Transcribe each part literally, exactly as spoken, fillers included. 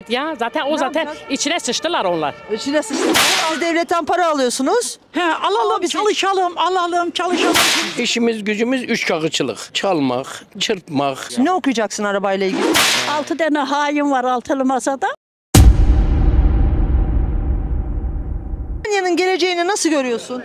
Evet ya zaten o Ne zaten yapacağız? içine sıçtılar onlar. İçine sıçtınız. Siz devletten para alıyorsunuz. He, alalım, bize- çalışalım, alalım, çalışalım. İşimiz gücümüz üç kakıçılık. Çalmak, çırpmak. Ne okuyacaksın arabayla ilgili? Altı tane hain var altılı masada. Almanya'nın geleceğini nasıl görüyorsun?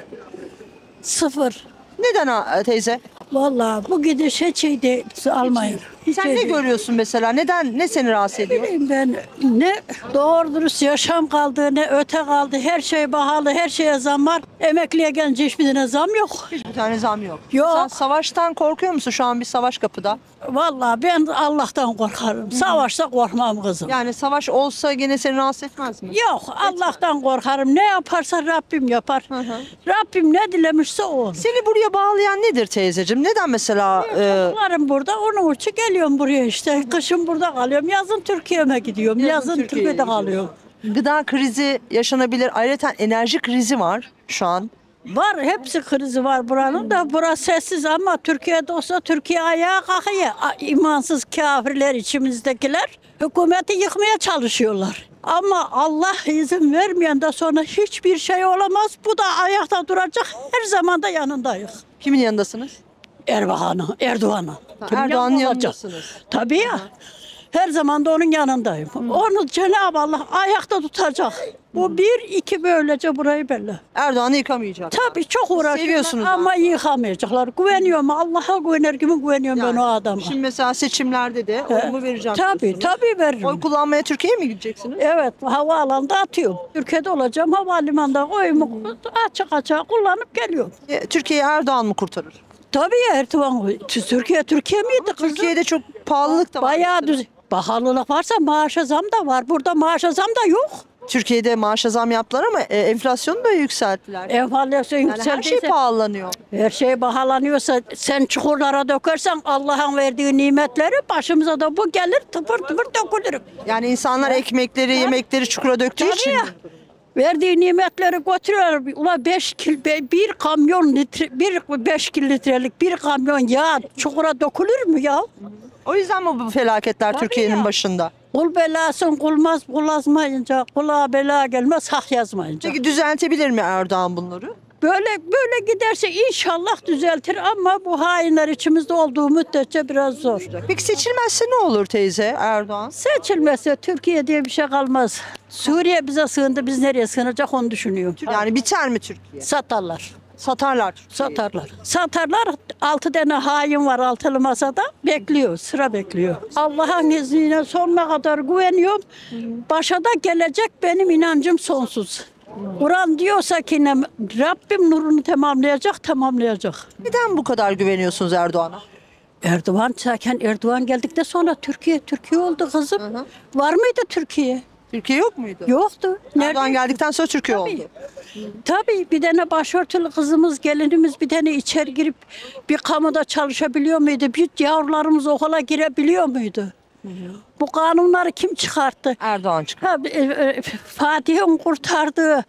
Sıfır. Neden ha- teyze? Vallahi bu gidiş hiç şeyde almayın. Hiç Sen ne şey değil. görüyorsun mesela? Neden? Ne seni rahatsız ediyor? Bileyim ben ne doğru dürüst yaşam kaldı ne öte kaldı. Her şey pahalı, her şeye zam var. Emekliye gelince hiçbirine zam yok. Hiçbir tane zam yok. Yok. Sen savaştan korkuyor musun? Şu an bir savaş kapıda. Vallahi ben Allah'tan korkarım. Savaşta korkmam kızım. Yani savaş olsa gene seni rahatsız etmez mi? Yok Allah'tan korkarım. Ne yaparsa Rabbim yapar. hı. Rabbim ne dilemişse o olur. Seni buraya bağlayan nedir teyzeciğim? Neden mesela? e, Çocuklarım burada, onun için geliyorum buraya işte. Kışın burada kalıyorum, yazın Türkiye'me gidiyorum. Yazın Yazın, Türkiye'ye Türkiye'de gidiyorsun. kalıyorum. gıda krizi yaşanabilir. Ayrıca enerji krizi var şu an. Var, hepsi krizi var buranın da. Burası sessiz ama Türkiye'de olsa Türkiye ayağa kalkıyor. A- İmansız kafirler, içimizdekiler hükümeti yıkmaya çalışıyorlar. Ama Allah izin vermeyen de sonra hiçbir şey olamaz. Bu da ayakta duracak. Her zaman da yanındayız. Kimin yanındasınız? Erbakan'ın, Erdoğan'ın. Kimin Erdoğan'ın yanında olacak? yanındasınız. Tabii ya. Her zaman da onun yanındayım. Onu Cenab-ı Allah ayakta tutacak. Bu bir, iki böylece burayı belli. Erdoğan'ı yıkamayacak. Tabii çok uğraşıyorlar Seviyorsunuz ama yıkamayacaklar. Güveniyorum, Allah'a güvener gibi güveniyorum ben o adama. Şimdi mesela seçimlerde de oyumu vereceğim Tabii, diyorsunuz. tabii veririm. Oy kullanmaya Türkiye'ye mi gideceksiniz? Evet, havaalanında atıyorum. Türkiye'de olacağım, havalimanında oyumu açık açık kullanıp geliyorum. E, Türkiye'yi Erdoğan mı kurtarır? Tabii ya Erdoğan, Türkiye, Türkiye miydi kızım? Türkiye'de çok pahalılık da var. Bayağı mesela. düz. Pahalılık varsa maaşa zam da var. Burada maaşa zam da yok. Türkiye'de maaşa zam yaptılar ama e, enflasyonu da yükselttiler. Enflasyon Yani her şey yükseldiyse, pahalanıyor. her şey pahalanıyorsa sen çukurlara dökersen Allah'ın verdiği nimetleri başımıza da bu gelir tıpır tıpır dökülür. Yani insanlar ekmekleri, yemekleri çukura döktüğü Tabii için ya. mi? Verdiği nimetleri götürüyorlar. Ula beş kil, be- bir kamyon litre, bir beş kil litrelik bir kamyon yağ çukura dökülür mü ya? O yüzden mi bu felaketler Tabii Türkiye'nin ya. başında? Kul belasın kulmaz, kul azmayınca, kula bela gelmez, hak yazmayınca. Peki düzeltebilir mi Erdoğan bunları? Böyle böyle giderse inşallah düzeltir ama bu hainler içimizde olduğu müddetçe biraz zor. Peki seçilmezse ne olur teyze Erdoğan? Seçilmezse Türkiye diye bir şey kalmaz. Suriye bize sığındı, biz nereye sığınacak onu düşünüyorum. Yani biter mi Türkiye? Satarlar, Satarlar Türkiye'yi. satarlar. Satarlar, altı tane hain var altılı masada, bekliyor, sıra bekliyor. Allah'ın izniyle sonuna kadar güveniyorum. Başa da gelecek, benim inancım sonsuz. Kur'an diyorsa ki ne, Rabbim nurunu tamamlayacak, tamamlayacak. Neden bu kadar güveniyorsunuz Erdoğan'a? Erdoğan zaten Erdoğan geldikten sonra Türkiye Türkiye oldu kızım. Var mıydı Türkiye? Türkiye yok muydu? Yoktu. Erdoğan Nerede? geldikten sonra Türkiye Tabii. oldu. Tabii bir tane başörtülü kızımız, gelinimiz bir tane içeri girip bir kamuda çalışabiliyor muydu? Bir yavrularımız okula girebiliyor muydu? Bu kanunları kim çıkarttı? Erdoğan çıktı. Ha, e, e, Fatih'in kurtardığı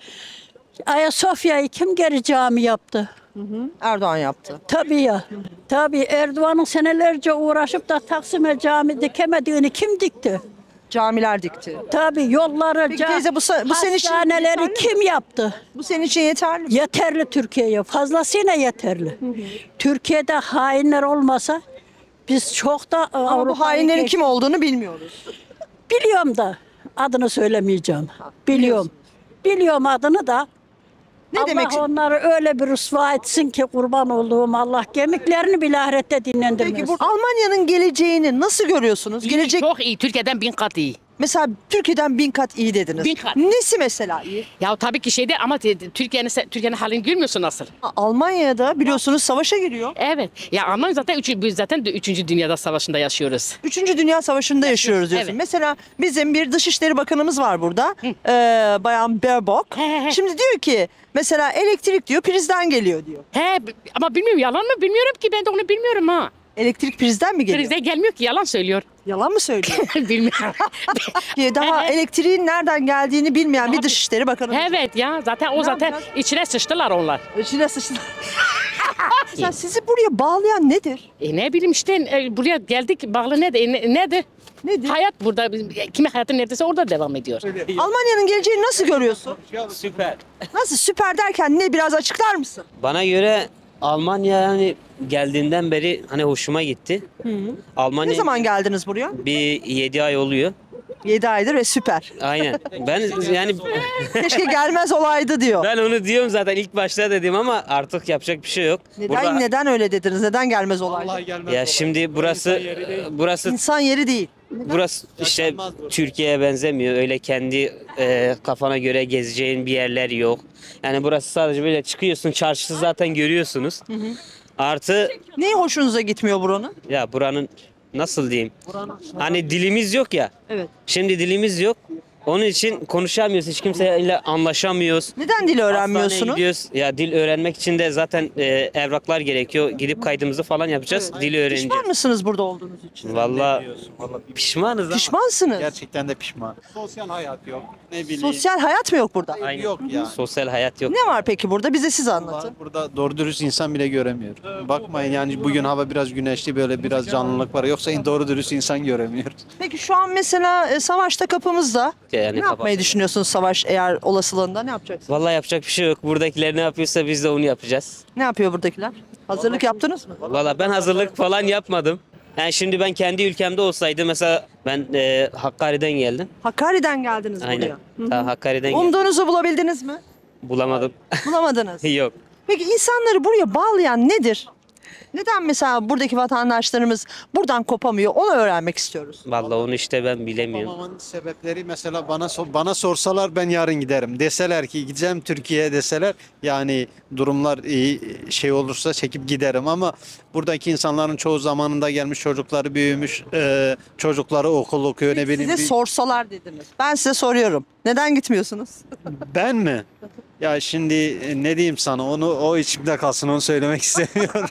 Ayasofya'yı kim geri cami yaptı? Erdoğan yaptı. Tabii ya. Tabii Erdoğan'ın senelerce uğraşıp da Taksim'e cami dikemediğini kim dikti? Camiler dikti. Tabii yolları, Peki ca- teyze, bu se- bu senin için hastaneleri yeterli mi? kim yaptı? Bu senin için yeterli mi? Yeterli Türkiye'ye. Fazlasıyla yeterli. Türkiye'de hainler olmasa biz çok da Ama bu Avrupa'yı hainlerin geç- kim olduğunu bilmiyoruz. Biliyorum da adını söylemeyeceğim. Biliyorum. Biliyorum adını da. Ne Allah demek? onları öyle bir rüsva etsin ki kurban olduğum Allah gemiklerini bile ahirette dinlendirmez. Peki bu Almanya'nın geleceğini nasıl görüyorsunuz? Gelecek Çok iyi. Türkiye'den bin kat iyi. mesela Türkiye'den bin kat iyi dediniz. Bin kat. Nesi mesela iyi? Ya tabii ki şeyde ama te- Türkiye'nin Türkiye'nin halini görmüyorsun nasıl? Almanya'da biliyorsunuz savaşa giriyor. Evet. Ya Almanya zaten üç, biz zaten de üçüncü Dünyada Savaşı'nda yaşıyoruz. Üçüncü Dünya Savaşı'nda yaşıyoruz diyorsun. Evet. Mesela bizim bir Dışişleri Bakanımız var burada. Ee, Bayan Baerbock. He, he, he. Şimdi diyor ki mesela elektrik diyor prizden geliyor diyor. He b- ama bilmiyorum yalan mı bilmiyorum ki ben de onu bilmiyorum ha. Elektrik prizden mi geliyor? Krizde gelmiyor ki yalan söylüyor. Yalan mı söylüyor? Bilmiyorum. Ki Daha elektriğin nereden geldiğini bilmeyen bir Abi, Dışişleri Bakanımız var. Evet ya zaten o Ne zaten yapacağız? içine sıçtılar onlar. İçine sıçtı. Mesela sizi buraya bağlayan nedir? E ne bileyim işte e, buraya geldik bağlı nedir? E, ne- nedir? Nedir? Hayat burada. Kimin hayatı neredeyse orada devam ediyor. Almanya'nın geleceğini nasıl görüyorsun? Süper. Nasıl süper derken ne biraz açıklar mısın? Bana göre Almanya yani geldiğinden beri hani hoşuma gitti. Almanya Ne zaman geldiniz buraya? bir yedi ay oluyor. yedi aydır ve süper. Aynen. Ben yani Keşke gelmez olaydı diyor. ben onu diyorum zaten ilk başta dedim ama artık yapacak bir şey yok. Neden Burada- neden öyle dediniz? Neden gelmez olaydı? Ya şimdi burası burası İnsan yeri değil. burası işte Türkiye'ye benzemiyor. Öyle kendi e, kafana göre gezeceğin bir yerler yok. Yani burası sadece böyle çıkıyorsun, çarşısı zaten görüyorsunuz. Artı Neyi hoşunuza gitmiyor buranın? ya buranın nasıl diyeyim? Hani dilimiz yok ya. Evet. Şimdi dilimiz yok. Onun için konuşamıyoruz. Hiç kimseyle anlaşamıyoruz. Neden dil Hastaneye öğrenmiyorsunuz? gidiyoruz. Ya dil öğrenmek için de zaten e, evraklar gerekiyor. Gidip kaydımızı falan yapacağız. Dili öğreneceğiz. Pişman mısınız burada olduğunuz için? Vallahi pişmanız ama. Pişmansınız. Gerçekten de pişman. Sosyal hayat yok. Ne bileyim. Sosyal hayat mı yok burada? Aynen. Yok ya. Sosyal hayat yok. Ne var peki burada? Bize siz anlatın. Burada doğru dürüst insan bile göremiyor. Bakmayın yani bugün hava biraz güneşli, böyle biraz canlılık var. Yoksa doğru dürüst insan göremiyoruz. Peki şu an mesela e, savaşta kapımızda. Yani Ne kapat- yapmayı düşünüyorsunuz savaş eğer olasılığında ne yapacaksınız? Vallahi yapacak bir şey yok. Buradakiler ne yapıyorsa biz de onu yapacağız. Ne yapıyor buradakiler? Hazırlık yaptınız mı? Vallahi ben hazırlık falan yapmadım. Yani şimdi ben kendi ülkemde olsaydı mesela ben e, Hakkari'den geldim. Hakkari'den geldiniz Aynen. buraya. Ta Hakkari'den geldim. Umduğunuzu bulabildiniz mi? Bulamadım. Bulamadınız. Yok. Peki insanları buraya bağlayan nedir? Neden mesela buradaki vatandaşlarımız buradan kopamıyor? Onu öğrenmek istiyoruz. Vallahi onu işte ben bilemiyorum. Olmamanın sebepleri mesela bana sor- bana sorsalar ben yarın giderim. Deseler ki gideceğim Türkiye'ye deseler yani durumlar iyi şey olursa çekip giderim ama buradaki insanların çoğu zamanında gelmiş, çocukları büyümüş, e, çocukları okul okuyor ne bileyim. Size bir- sorsalar dediniz. Ben size soruyorum. Neden gitmiyorsunuz? Ben mi? Ya şimdi e, ne diyeyim sana, onu o içimde kalsın, onu söylemek istemiyorum.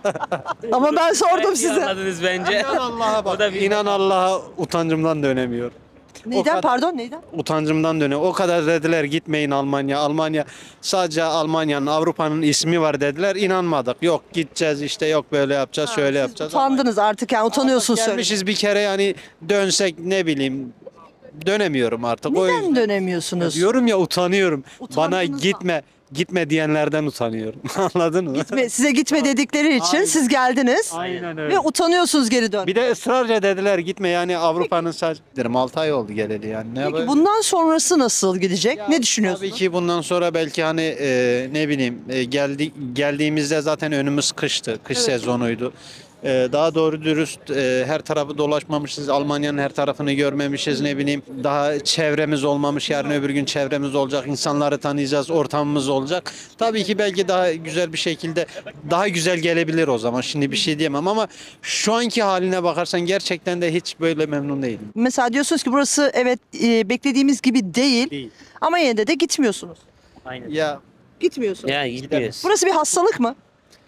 Ama ben sordum İyi size. Anladınız bence. İnan Allah'a O bak. da bir- İnan Allah'a utancımdan dönemiyorum. Neyden kadar- pardon neyden? Utancımdan dönüyorum. O kadar dediler gitmeyin Almanya. Almanya sadece Almanya'nın, Avrupa'nın ismi var dediler. İnanmadık. Yok gideceğiz işte, yok böyle yapacağız, şöyle Siz yapacağız. utandınız artık yani utanıyorsunuz Ama söylemeye. gelmişiz bir kere yani dönsek ne bileyim dönemiyorum artık. O Neden yüzden dönemiyorsunuz? diyorum ya, utanıyorum. Bana Utandınız gitme gitme diyenlerden utanıyorum. Anladın mı? Gitme- size gitme dedikleri için Aynen. siz geldiniz Aynen öyle. ve utanıyorsunuz geri dön. Bir de ısrarca dediler gitme, yani Avrupa'nın sadece dedim altı ay oldu geleli yani. Ne Peki yapayım? bundan sonrası nasıl gidecek? Ya, ne düşünüyorsunuz? Tabii ki bundan sonra belki hani e, ne bileyim e, geldi geldiğimizde zaten önümüz kıştı. Kış sezonuydu. E, daha doğru dürüst e, her tarafı dolaşmamışız. Almanya'nın her tarafını görmemişiz, ne bileyim. Daha çevremiz olmamış. Yarın öbür gün çevremiz olacak. İnsanları tanıyacağız. Ortamımız olacak. Tabii ki belki daha güzel bir şekilde daha güzel gelebilir o zaman. Şimdi bir şey diyemem ama şu anki haline bakarsan gerçekten de hiç böyle memnun değilim. Mesela diyorsunuz ki burası evet e, beklediğimiz gibi değil, Değil. ama yine de de gitmiyorsunuz. Aynen. Ya Gitmiyorsunuz. Ya gitmiyoruz. Burası bir hastalık mı?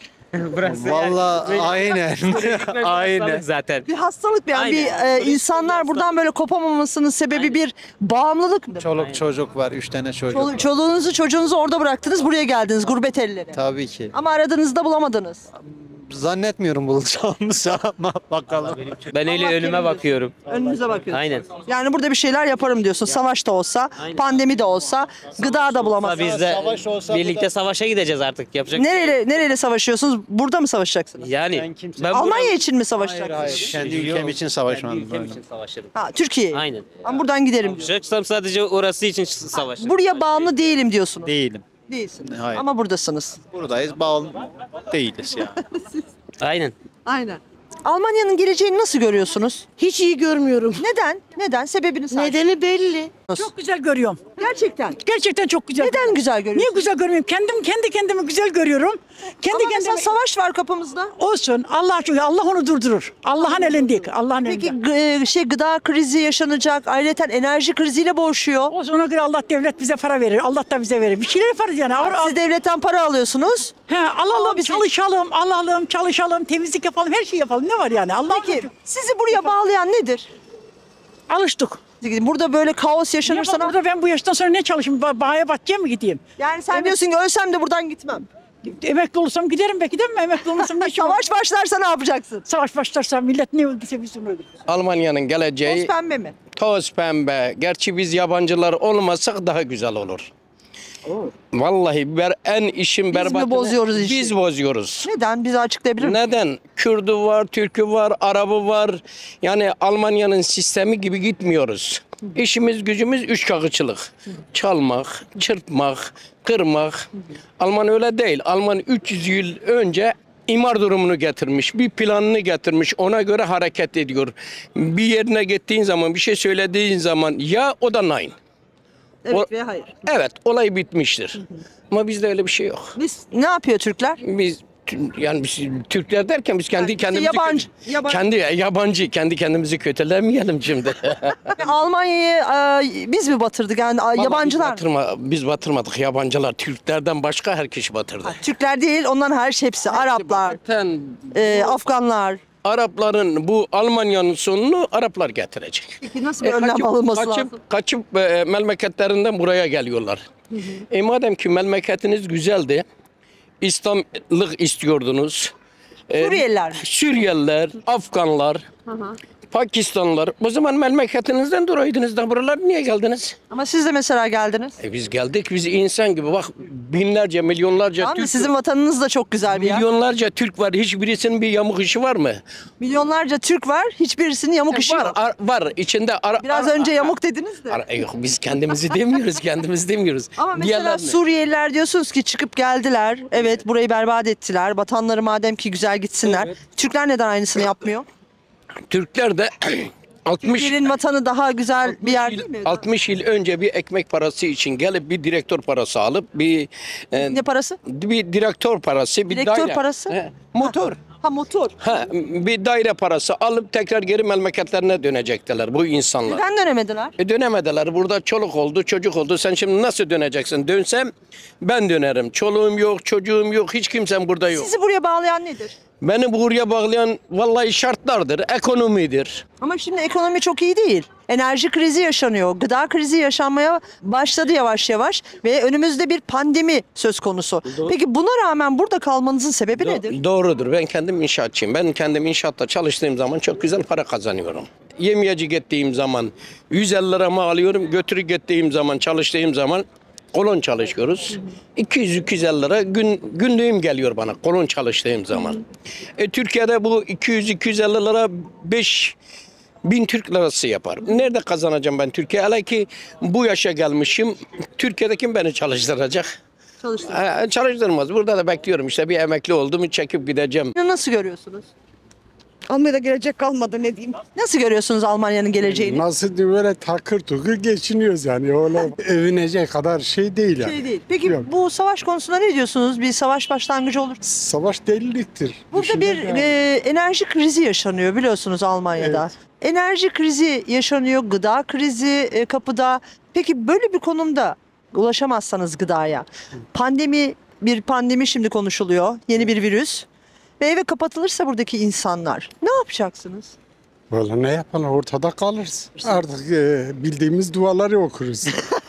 Burası vallahi aynen. aynen. zaten. Bir hastalık mı? Yani Aynen. bir e, insanlar buradan böyle kopamamasının sebebi bir bağımlılık mı? Çoluk çocuk var. Üç tane çocuk. Çolu- Çoluğunuzu çocuğunuzu orada bıraktınız, buraya geldiniz gurbet ellere. Tabii ki. Ama aradığınızda bulamadınız. Zannetmiyorum bulacağımızı ama bakalım. Ben öyle önüme bakıyorum. Önünüze bakıyorsunuz. Aynen. Yani burada bir şeyler yaparım diyorsun. Savaş da olsa, Aynen. pandemi de olsa, gıda da bulamazsınız. Biz de Savaş olsa birlikte bu da- savaşa gideceğiz artık. Yapacak. Nereyle, nereyle savaşıyorsunuz? Burada mı savaşacaksınız? Yani Ben kimse- ben Almanya için mi Hayır savaşacaksınız? hayır. Kendi Yok. ülkem için savaşmadım. Kendi ülkem böyle. için savaşırım. Ha, Türkiye. Aynen. Ben buradan giderim diyor. Savaşacaksam sadece orası için savaşırım. Buraya bağımlı değilim diyorsunuz. Değilim. Değilsiniz. Hayır. Ama buradasınız. Buradayız. Bağlı değiliz ya. Aynen. Aynen. Almanya'nın geleceğini nasıl görüyorsunuz? Hiç iyi görmüyorum. Neden? Neden? Sebebini sadece. Nedeni belli. Çok güzel görüyorum. Gerçekten. Gerçekten çok güzel. Neden güzel Niye görüyorsunuz? güzel görmüyorum? Kendim kendi kendimi güzel görüyorum. Kendi Ama mesela kendime savaş var kapımızda. olsun. Allah çünkü Allah onu durdurur. Allah'ın elindeyik. Allah'ın Peki elinde. gı- şey gıda krizi yaşanacak. Ayrıca enerji kriziyle boğuşuyor. Olsun, ona göre Allah devlet bize para verir. Allah da bize verir. Bir şeyler yaparız yani. Al- Siz devletten para alıyorsunuz. He, alalım, bize- çalışalım, alalım, çalışalım, temizlik yapalım, her şeyi yapalım. Ne var yani? Allah Peki sizi buraya bağlayan nedir? alıştık. Burada böyle kaos yaşanırsa Burada ben bu yaştan sonra ne çalışayım? Ba- Bağa bahçeye mi gideyim? yani sen diyorsun ki ölsem de buradan gitmem. Emekli olursam giderim belki değil mi? Emekli olursam ne işim var? Savaş başlarsa ne yapacaksın? Savaş başlarsa millet ne öldüyse biz onu öldürürüz. Almanya'nın geleceği Toz pembe mi? toz pembe. Gerçi biz yabancılar olmasak daha güzel olur. Vallahi ber, en işin mi berbatını bozuyoruz işi? biz bozuyoruz. Neden? Bize açıklayabilir misin? Neden? Kürdü var, Türk'ü var, Arabı var. Yani Almanya'nın sistemi gibi gitmiyoruz. İşimiz gücümüz üç kağıtçılık. Çalmak, çırpmak, kırmak. Alman öyle değil. Alman üç yüz yıl önce imar durumunu getirmiş. Bir planını getirmiş. Ona göre hareket ediyor. Bir yerine gittiğin zaman, bir şey söylediğin zaman ya o da nein. Evet O- veya hayır. Evet, olay bitmiştir. Ama bizde öyle bir şey yok. Biz ne yapıyor Türkler? Biz yani biz Türkler derken biz kendi Yani bizi kendimizi yabancı- kötü- yabancı- kendi yabancı kendi kendimizi kötülemeyelim şimdi. Almanya'yı e, biz mi batırdık? Yani a, yabancılar biz, mı? batırma, biz batırmadık yabancılar. Türklerden başka herkes batırdı. Türkler değil, onların her şey hepsi. Araplar, Zaten e, Afganlar. Arapların bu Almanya'nın sonunu Araplar getirecek. Peki nasıl bir E, önlem kaçıp- alınması kaçıp, lazım? Kaçıp e, memleketlerinden buraya geliyorlar. E madem ki memleketiniz güzeldi, İslamlık istiyordunuz. e, Suriyeliler mi? Suriyeliler, Afganlar, Pakistanlılar. O zaman memleketinizden duraydınız da buralar niye geldiniz? Ama siz de mesela geldiniz. E biz geldik, biz insan gibi. Bak binlerce, milyonlarca Tamam mı? Türk, Sizin vatanınız da çok güzel bir yer. milyonlarca Türk var. Hiçbirisinin bir yamuk işi var mı? Milyonlarca Türk var, hiçbirisinin yamuk işi var, yok. ar- var. İçinde ara, Biraz ara- önce yamuk dediniz de. ara- yok, biz kendimizi demiyoruz, kendimiz demiyoruz. Ama mesela Diğerlerini- Suriyeliler diyorsunuz ki çıkıp geldiler. Evet, burayı berbat ettiler. Vatanları madem ki güzel gitsinler. Evet. Türkler neden aynısını yapmıyor? Türkler de altmış Türkiye'nin vatanı daha güzel bir yer değil mi? altmış yıl önce bir ekmek parası için gelip bir direktör parası alıp bir e, Ne parası? bir direktör parası, bir Direktör daire. parası? He, motor. Ha motor. Ha, bir daire parası alıp tekrar geri memleketlerine dönecektiler bu insanlar. Neden dönemediler? E dönemediler. Burada çoluk oldu, çocuk oldu. Sen şimdi nasıl döneceksin? Dönsem ben dönerim. Çoluğum yok, çocuğum yok, hiç kimsem burada yok. Sizi buraya bağlayan nedir? Beni buraya bağlayan vallahi şartlardır, ekonomidir. Ama şimdi ekonomi çok iyi değil. Enerji krizi yaşanıyor. Gıda krizi yaşanmaya başladı yavaş yavaş ve önümüzde bir pandemi söz konusu. Peki buna rağmen burada kalmanızın sebebi nedir? Doğrudur. Ben kendim inşaatçıyım. Ben kendim inşaatta çalıştığım zaman çok güzel para kazanıyorum. Yemeyeci gittiğim zaman yüz elli liramı alıyorum. Götürü gittiğim zaman, çalıştığım zaman kolon çalışıyoruz. iki yüz iki yüz elli lira gün, günlüğüm geliyor bana kolon çalıştığım zaman. E, Türkiye'de bu iki yüz iki yüz elli lira beş bin Türk lirası yapar. Nerede kazanacağım ben Türkiye? Hele ki bu yaşa gelmişim. Türkiye'de kim beni çalıştıracak? Çalıştım. Ha, çalıştırmaz. Burada da bekliyorum işte bir emekli oldum çekip gideceğim. Nasıl görüyorsunuz? Almanya'da gelecek kalmadı ne diyeyim. Nasıl görüyorsunuz Almanya'nın geleceğini? Nasıl diyeyim böyle takır tukur geçiniyoruz yani öyle övünecek kadar şey değil yani. Şey değil. Peki Yok. bu savaş konusunda ne diyorsunuz? Bir savaş başlangıcı olur. Savaş deliliktir. Burada bir Düşünün yani. e, enerji krizi yaşanıyor biliyorsunuz Almanya'da. Enerji krizi yaşanıyor, gıda krizi e, kapıda. Peki böyle bir konumda ulaşamazsanız gıdaya, pandemi bir pandemi şimdi konuşuluyor, yeni bir virüs ve eve kapatılırsa buradaki insanlar ne yapacaksınız? Vallahi ne yapalım ortada kalırız. Artık e, bildiğimiz duaları okuruz.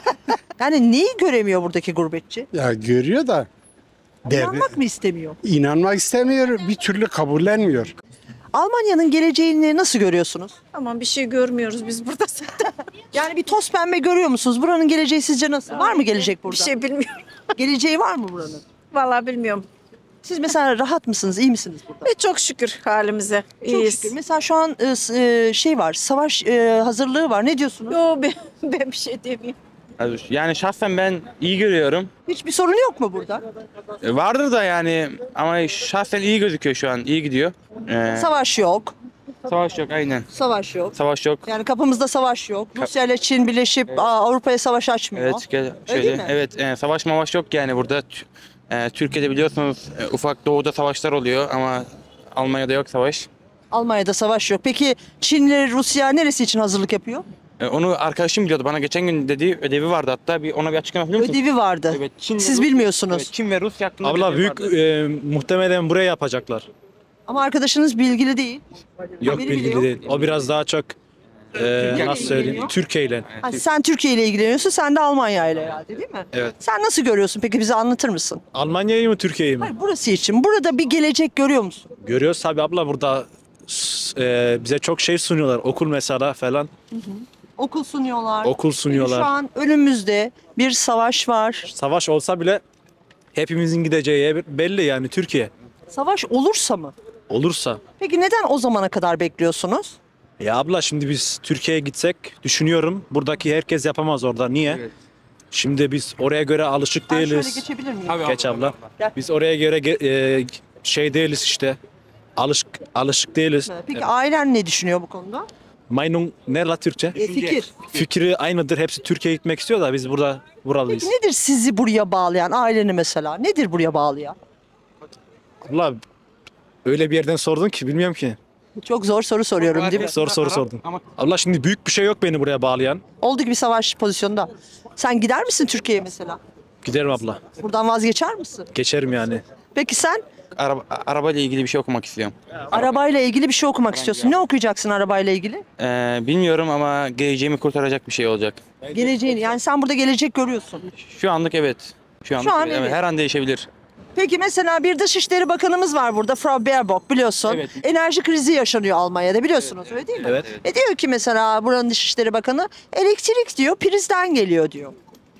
Yani neyi göremiyor buradaki gurbetçi? Ya görüyor da der, İnanmak mı istemiyor? inanmak istemiyor, bir türlü kabullenmiyor. Almanya'nın geleceğini nasıl görüyorsunuz? Aman bir şey görmüyoruz biz burada zaten. Yani bir toz pembe görüyor musunuz? Buranın geleceği sizce nasıl? Var mı gelecek burada? Bir şey bilmiyorum. Geleceği var mı buranın? Vallahi bilmiyorum. Siz mesela rahat mısınız? İyi misiniz burada? Ve çok şükür halimize. Çok İyiyiz. şükür. Mesela şu an e, s- e, şey var, savaş e, hazırlığı var. Ne diyorsunuz? Yo ben, ben bir şey demeyeyim. Yani şahsen ben iyi görüyorum. Hiçbir sorun yok mu burada? E, Vardır da yani ama şahsen iyi gözüküyor şu an. İyi gidiyor. Ee, Savaş yok. savaş yok aynen. Savaş yok. Savaş yok. Yani kapımızda savaş yok. Rusya ile Çin birleşip aa, Avrupa'ya savaş açmıyor. Evet gel değil şöyle. mi? Evet e, savaş mavaş yok yani burada. Tü- e, Türkiye'de biliyorsunuz e, ufak doğuda savaşlar oluyor ama Almanya'da yok savaş. Almanya'da savaş yok. Peki Çinli Rusya neresi için hazırlık yapıyor? E, onu arkadaşım biliyordu. Bana geçen gün dediği ödevi vardı hatta. Bir ona bir açıklama yapabilir misin? Ödevi vardı. Evet, Çin ve Siz Rus- bilmiyorsunuz. Evet, Çin ve Rusya hakkında bir Abla ödevi büyük vardı. e, muhtemelen buraya yapacaklar. Ama arkadaşınız bilgili değil. Yok Haberi bile bilgili yok. değil. O biraz daha çok Ee, nasıl söyleyeyim? Türkiye ile. Ha, sen Türkiye ile ilgileniyorsun, sen de Almanya ile herhalde değil mi? Evet. Sen nasıl görüyorsun peki, bize anlatır mısın? Almanya'yı mı Türkiye'yi mi? Hayır, burası için. Burada bir gelecek görüyor musun? Görüyoruz tabii abla, burada s- e, bize çok şey sunuyorlar. Okul mesela falan. Okul sunuyorlar. Okul sunuyorlar. Şu an önümüzde bir savaş var. Savaş olsa bile hepimizin gideceği yer belli, yani Türkiye. Savaş olursa mı? Olursa. Peki neden o zamana kadar bekliyorsunuz? Ya abla şimdi biz Türkiye'ye gitsek düşünüyorum. Buradaki herkes yapamaz orada. Niye? Şimdi biz oraya göre alışık Ben şöyle değiliz. geçebilir miyim? Geç abla. Gel. Biz oraya göre ge- e, şey değiliz işte. Alışık alışık değiliz. Peki ailen ne düşünüyor bu konuda? Meinung ne la Türkçe? E, fikir. Fikri aynıdır. Hepsi Türkiye'ye gitmek istiyor da biz burada buralıyız. Peki nedir sizi buraya bağlayan, aileni mesela? Nedir buraya bağlayan? Abla öyle bir yerden sordun ki bilmiyorum ki. Çok zor soru soruyorum değil mi? Zor soru sordun. Abla şimdi büyük bir şey yok beni buraya bağlayan. Oldu ki bir savaş pozisyonunda. Sen gider misin Türkiye'ye mesela? Giderim abla. Buradan vazgeçer misin? Geçerim yani. Peki sen Araba, arabayla ilgili bir şey okumak istiyorum. arabayla ilgili bir şey okumak istiyorsun. Ne okuyacaksın arabayla ilgili? Ee, bilmiyorum ama geleceğimi kurtaracak bir şey olacak. Geleceğini. Yani sen burada gelecek görüyorsun. Şu anlık evet. Şu anlık an evet. evet. Her an değişebilir. Peki mesela bir Dışişleri Bakanımız var burada, Frau Baerbock, biliyorsun. Evet. Enerji krizi yaşanıyor Almanya'da, biliyorsunuz öyle değil mi? Evet. E diyor ki mesela buranın Dışişleri Bakanı, elektrik diyor prizden geliyor diyor.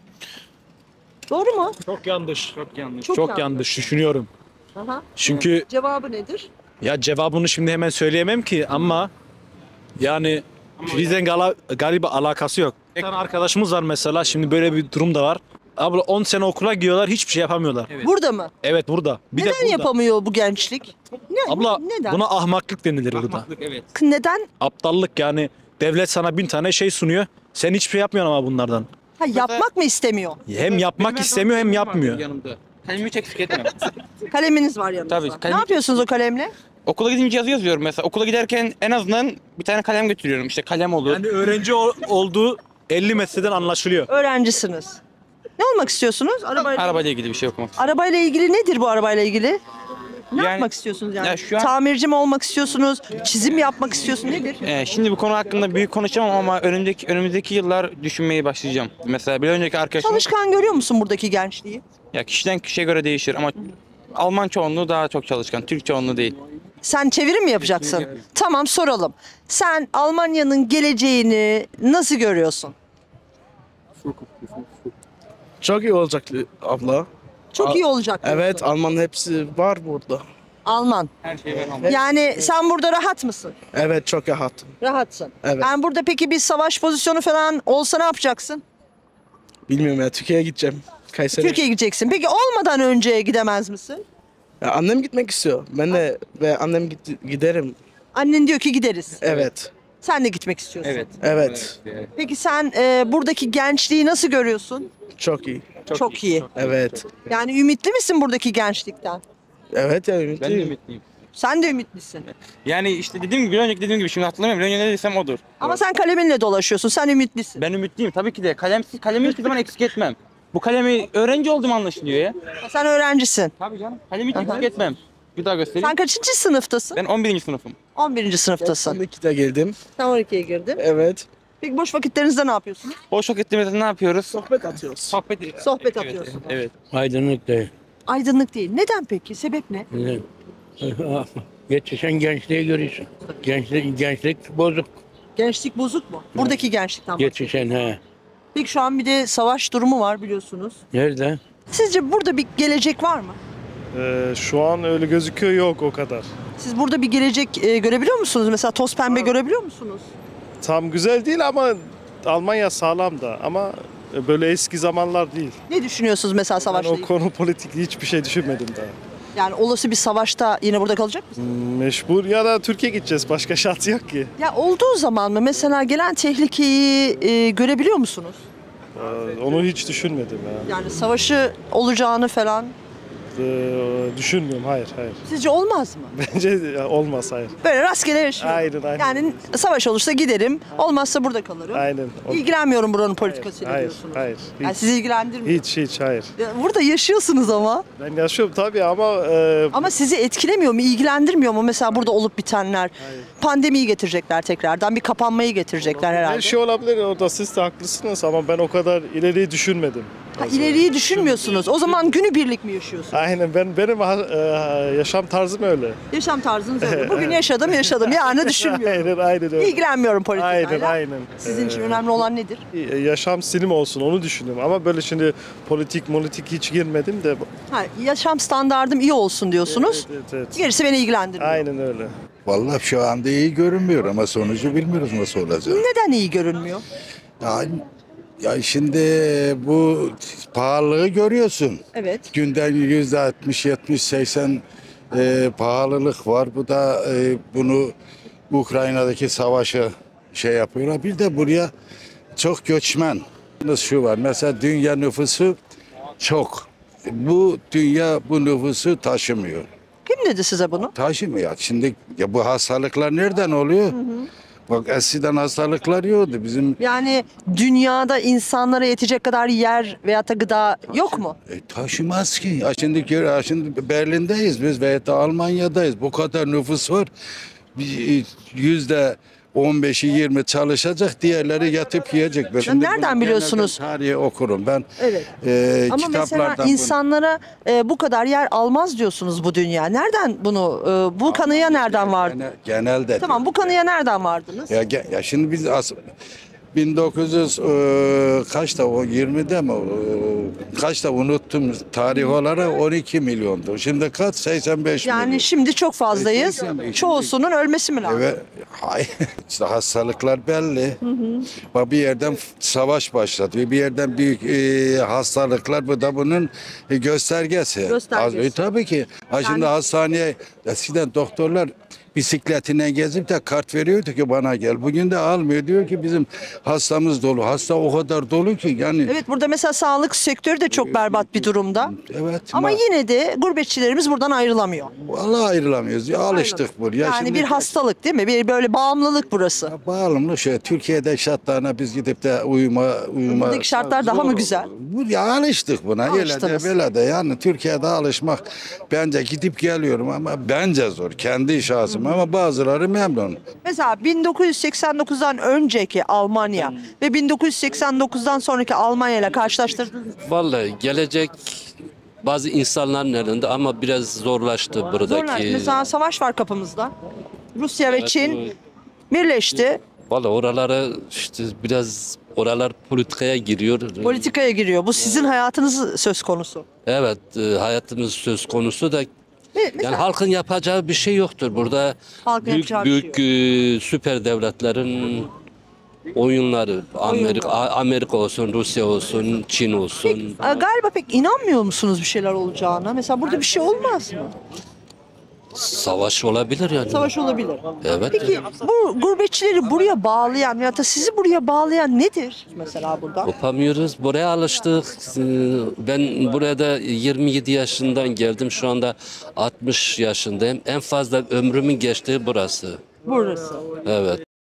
Doğru mu? Çok yanlış. Çok yanlış. Çok Çok, yanlış. yanlış düşünüyorum. Aha. Çünkü Cevabı nedir? ya cevabını şimdi hemen söyleyemem ki ama yani prizden gala, galiba alakası yok. Bir tane arkadaşımız var mesela, şimdi böyle bir durum da var. Abla on sene okula gidiyorlar, hiçbir şey yapamıyorlar. Evet, Burada mı? burada. Bir de Neden burada. yapamıyor bu gençlik? Ne, Abla neden? buna ahmaklık denilir burada. Neden? Aptallık yani, devlet sana bin tane şey sunuyor. Sen hiçbir şey yapmıyorsun ama bunlardan. Ha, yapmak mı istemiyor? Hem yapmak istemiyor hem yapmıyor. Yanımda. Kalemimi hiç eksik etmem. Kaleminiz var yanınızda. Tabii, kalem- Ne yapıyorsunuz o kalemle? Okula gidince yazı yazıyorum mesela. Okula giderken en azından bir tane kalem götürüyorum. İşte kalem olur. Yani öğrenci o- olduğu elli metreden anlaşılıyor. Öğrencisiniz. Ne olmak istiyorsunuz? Arabayla, Arabayla ilgili bir şey okumak. arabayla ilgili nedir bu arabayla ilgili? Ne Yani- yapmak istiyorsunuz yani? Ya şu an- Tamirci mi olmak istiyorsunuz? Çizim mi yapmak istiyorsunuz? Nedir? Ee, şimdi bu konu hakkında büyük konuşamam ama önümüzdeki önümüzdeki yıllar düşünmeye başlayacağım. Mesela bir önceki arkadaşım Çalışkan görüyor musun buradaki gençliği? ya kişiden kişiye göre değişir ama Alman çoğunluğu daha çok çalışkan, Türk çoğunluğu değil. Sen çevirim mi yapacaksın? Tamam, soralım. Sen Almanya'nın geleceğini nasıl görüyorsun? Çok iyi olacak abla. Çok Al- iyi olacak diyorsun. Evet, Alman hepsi var burada. Alman. Her şey var. Yani sen burada rahat mısın? Evet, çok rahat. Rahatsın. Evet. Yani burada peki bir savaş pozisyonu falan olsa ne yapacaksın? Bilmiyorum ya, Türkiye'ye gideceğim. Kayseri. Türkiye'ye gideceksin. Peki olmadan önce gidemez misin? Ya, annem gitmek istiyor. Ben de ve annem git- giderim. Annen diyor ki gideriz. Evet. Sen de gitmek istiyorsun. Evet. Evet. Peki sen e, buradaki gençliği nasıl görüyorsun? Çok iyi. Çok, iyi. Evet. Yani ümitli misin buradaki gençlikten? Evet ya, Ben de ümitliyim. ümitliyim. Sen de ümitlisin. Yani işte dediğim gibi bir önceki dediğim gibi şimdi hatırlamıyorum. Bir önce ne dediysem odur. Ama sen kaleminle dolaşıyorsun. Sen ümitlisin. Ben ümitliyim tabii ki de. Kalemsiz kalemi hiçbir zaman eksik etmem. Bu kalemi öğrenci olduğum anlaşılıyor ya. Sen öğrencisin. Tabii canım. Kalemi hiç eksik etmem. Bir daha göstereyim. Sen kaçıncı sınıftasın? Ben on birinci sınıfım. on birinci sınıftasın. on ikide geldim. Sen on ikiye girdin. Evet. Peki boş vakitlerinizde ne yapıyorsunuz? Boş vakitlerimizde ne yapıyoruz? Sohbet atıyoruz. Sohbet, Sohbet evet, atıyorsunuz. Evet. Aydınlık değil. Aydınlık değil. Neden peki? Sebep ne? Yetişen gençliği görüyorsun. Gençlik, gençlik bozuk. Gençlik bozuk mu? Buradaki gençlikten bahsediyorum. Yetişen he. Peki şu an bir de savaş durumu var biliyorsunuz. Nerede? Sizce burada bir gelecek var mı? Ee, şu an öyle gözüküyor, yok o kadar. Siz burada bir gelecek e, görebiliyor musunuz? Mesela toz pembe görebiliyor musunuz? Tam güzel değil ama Almanya sağlam da ama böyle eski zamanlar değil. Ne düşünüyorsunuz mesela Ben savaşla o ilgili? konu politik hiçbir şey düşünmedim daha. Yani olası bir savaşta yine burada kalacak mısınız? Meşbur ya da Türkiye gideceğiz, başka şans yok ki. Ya olduğu zaman mı mesela gelen tehlikeyi e, görebiliyor musunuz? Ee, onu hiç düşünmedim ya. Yani savaşı olacağını falan. e, düşünmüyorum. Hayır, hayır. Sizce olmaz mı? Bence olmaz, hayır. Böyle rastgele yaşıyorum. Aynen, aynen. Yani savaş olursa giderim, olmazsa burada kalırım. Aynen. O- İlgilenmiyorum buranın politikasıyla Hayır, diyorsunuz. hayır. Hiç, Yani sizi ilgilendirmiyor. hiç, hiç, hayır. Ya Burada yaşıyorsunuz ama. Ben yaşıyorum tabii ama e, Ama sizi etkilemiyor mu, ilgilendirmiyor mu mesela burada olup bitenler? Pandemiyi getirecekler tekrardan, bir kapanmayı getirecekler herhalde. her şey olabilir. Orada siz de haklısınız ama ben o kadar ileriyi düşünmedim. Ha, ileriyi düşünmüyorsunuz. O zaman günübirlik mi yaşıyorsunuz? Aynen, ben benim ha- e, yaşam tarzım öyle. Yaşam tarzınız öyle. Bugün yaşadım yaşadım. Yarını düşünmüyorum. Aynen, aynen öyle. İlgilenmiyorum politikayla. Aynen, aynen. Sizin için Ee, önemli olan nedir? Yaşam stilim olsun, onu düşünüyorum. Ama böyle şimdi politik, politik hiç girmedim de. Ha, yaşam standardım iyi olsun diyorsunuz. Evet, evet, evet. Gerisi beni ilgilendirmiyor. Aynen öyle. Vallahi şu anda iyi görünmüyor ama sonucu bilmiyoruz nasıl olacak. Neden iyi görünmüyor? Ya, ya şimdi bu pahalılığı görüyorsun. Evet. Günden yüzde altmış, yetmiş, seksen e, pahalılık var. Bu da e, bunu Ukrayna'daki savaşı şey yapıyorlar. Bir de buraya çok göçmen. Şu var mesela dünya nüfusu çok. Bu dünya bu nüfusu taşımıyor. Kim dedi size bunu? Taşımıyor. Şimdi ya bu hastalıklar nereden oluyor? Bak eskiden hastalıklar yoktu. Bizim Yani dünyada insanlara yetecek kadar yer veya da gıda yok mu? E, taşımaz ki. Ya şimdi, gör- ya şimdi Berlin'deyiz biz veya da Almanya'dayız. Bu kadar nüfus var. Bir, e, Yüzde on beşi yirmi çalışacak, diğerleri yatıp yiyecek. Ben şimdi nereden bunu biliyorsunuz? genelde tarihi okurum ben. Evet. E, Ama mesela kitaplardan bunu- insanlara e, bu kadar yer almaz diyorsunuz bu dünya. Nereden bunu, e, bu kanıya nereden vardı? Gene- genelde. Tamam, bu kanıya nereden vardınız? Ya, ge- ya şimdi biz as- bin dokuz yüz e, kaçta o yirmide mi e, kaçta unuttum tarih olarak on iki milyondu. Şimdi kaç? seksen beş milyon. Yani şimdi çok fazlayız. seksen beş. Çoğusunun ölmesi mi lazım? Evet. Hayır. İşte hastalıklar belli. Bak bir yerden savaş başlatıyor. Bir yerden büyük e, hastalıklar. Bu da bunun e, göstergesi. Göstergesi. Az- e, tabii ki. Ha şimdi hastaneye eskiden doktorlar bisikletine gezip de kart veriyordu ki bana gel. Bugün de almıyor. Diyor ki bizim hastamız dolu. Hasta o kadar dolu ki yani. Evet, burada mesela sağlık sektörü de çok berbat bir durumda. Evet. Ama ma- yine de gurbetçilerimiz buradan ayrılamıyor. Vallahi ayrılamıyoruz. Ya, alıştık buraya. Yani Şimdi- bir hastalık değil mi? Bir böyle bağımlılık burası. Bağımlı şey. Türkiye'de şartlarına biz gidip de uyuma uyuma. Buradaki şartlar daha mı güzel? Bu ya alıştık buna. Öyle de Alıştınız. böyle de yani Türkiye'de alışmak bence gidip geliyorum ama bence zor. Kendi şahsım ama bazıları memnun. Mesela bin dokuz yüz seksen dokuzdan önceki Almanya ve bin dokuz yüz seksen dokuzdan sonraki Almanya ile karşılaştırdınız mı? Vallahi gelecek bazı insanların elinde ama biraz zorlaştı buradaki. Zorlar. Mesela savaş var kapımızda. Rusya ve Evet, Çin birleşti. Vallahi oralara işte biraz oralar politikaya giriyor. Politikaya giriyor. Bu sizin hayatınız söz konusu. Evet, e, hayatımız söz konusu da Mesela- yani halkın yapacağı bir şey yoktur. Burada Halkın büyük yapacağı bir şey büyük e, süper devletlerin oyunları Amerika Amerika olsun, Rusya olsun, Çin olsun. Aa, Galiba pek inanmıyor musunuz bir şeyler olacağına? Mesela burada bir şey olmaz mı? Savaş olabilir yani. Savaş olabilir. Evet. Peki bu gurbetçileri buraya bağlayan ya da sizi buraya bağlayan nedir mesela burada? Yapamıyoruz. Buraya alıştık. Ee, Ben burada yirmi yedi yaşından geldim. Şu anda altmış yaşındayım. En fazla ömrümün geçtiği burası. Burası. Evet.